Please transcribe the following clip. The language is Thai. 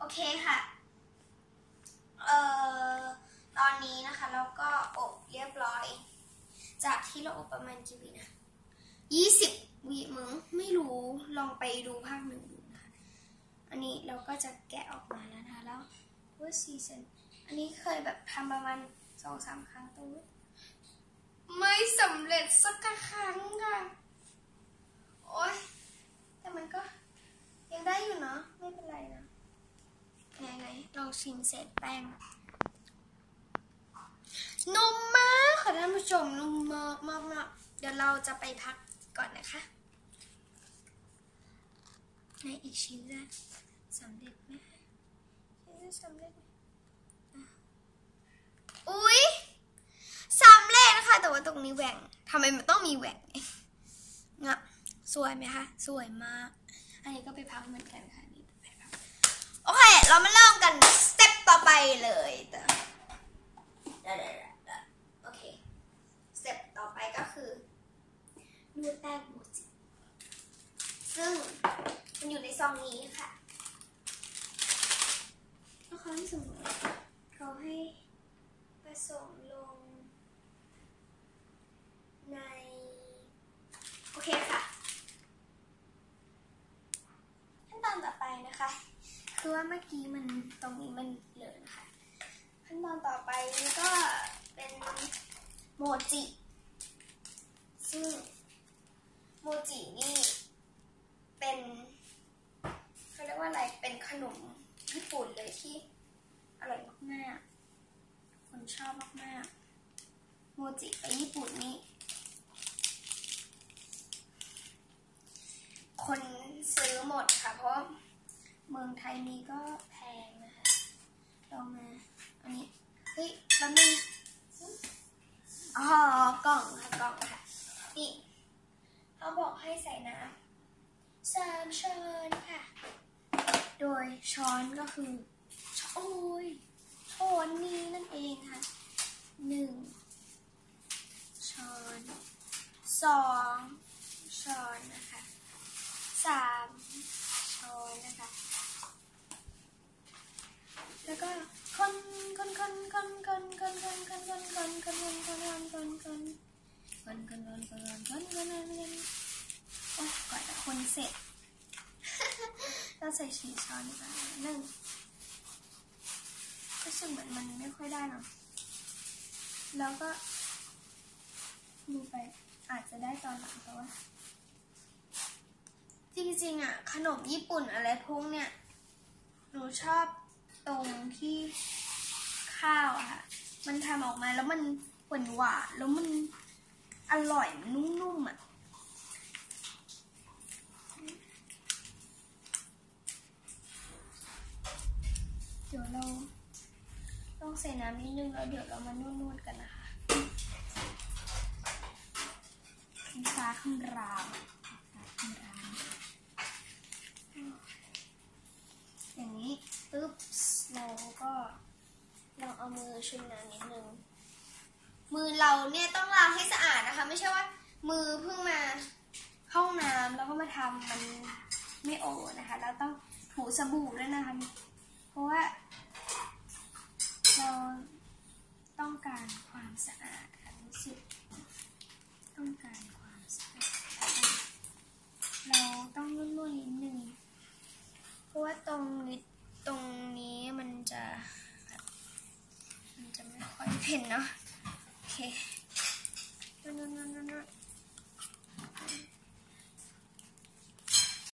เคค่ะตอนนี้นะคะเราก็อบเรียบร้อยจากที่เราอบประมาณกี่วินะ20 วิมึงไม่รู้ลองไปดูภาคหนึ่งดูนะคะอันนี้เราก็จะแกะออกมาแล้วนะคะแล้วว่าซีซันอันนี้เคยแบบทำประมาณ2-3 ครั้งตัวไม่สำเร็จสักครั้งค่ะโอ๊ยแต่มันก็ยังได้อยู่เนาะไม่เป็นไรนะไหนลองชิมเศษแป้งนุ่มมากค่ะท่านผู้ชมนุ่มมากเดี๋ยวเราจะไปพักก่อนนะคะในอีกชิ้นจะสำเร็จไหมชิ้นจะสำเร็จอุ๊ยสำเร็จนะคะแต่ว่าตรงนี้แหว่งทำไมมันต้องมีแหว่งงะสวยไหมคะสวยมากอันนี้ก็ไปพักเหมือนกันค่ะนี่ไปพักโอเคเรามาเริ่มกันสเต็ปต่อไปเลยโอเคสเต็ปต่อไปก็คือนวดแป้งโมจิซึ่งมันอยู่ในซองนี้ค่ะแล้วเขาให้ส่งผสมลงในโอเคค่ะขั้นตอนต่อไปนะคะคือว่าเมื่อกี้มันตรงนี้มันเหลือนะคะขั้นตอนต่อไปนี่ก็เป็นโมจิซึ่งโมจินี่เป็นเขาเรียกว่าอะไรเป็นขนมญี่ปุ่นเลยที่อร่อยมากๆคนชอบมากๆโมจิไปญี่ปุ่นนี่คนซื้อหมดค่ะเพราะเมืองไทยมีก็แพงนะคะลองมาอันนี้เฮ้ยแป๊บนึงอ๋อกล่องค่ะนี่เขาบอกให้ใส่น้ำ3 ช้อนค่ะโดยช้อนก็คือช้อนนี้นั่นเองค่ะ1 ช้อน2 ช้อนนะคะ3 ช้อนนะคะแล้วก็คนก่อนจะคนเสร็จเราใส่4 ช้อนดีกว่ารู้สึกเหมือนมันไม่ค่อยได้หรอกแล้วก็ดูไปอาจจะได้ตอนหลังแต่ว่าจริงๆอ่ะขนมญี่ปุ่นอะไรพวกเนี้ยหนูชอบตรงที่ข้าวอะค่ะมันทำออกมาแล้วมันหวานแล้วมันอร่อยมันนุ่มๆอ่ะเดี๋ยวเราต้องใส่น้ำนิดนึงแล้วเดี๋ยวเรามานวดกันนะคะฟ้าคำรามอย่างนี้ปึ๊บเราก็ลองเอามือชุ่มน้ำนิดนึงมือเราเนี่ยต้องล้างให้สะอาดนะคะไม่ใช่ว่ามือเพิ่งมาเข้าน้ำแล้วก็มาทำมันไม่โอนะคะเราต้องถูสบู่ด้วยนะคะเพราะว่าเราต้องการความสะอาดค่ะรู้สึกต้องการความสะอาดเราต้องนวดนิดนึงเพราะว่าตรงนี้มันจะไม่ค่อยเห็นเนาะโอเคนวด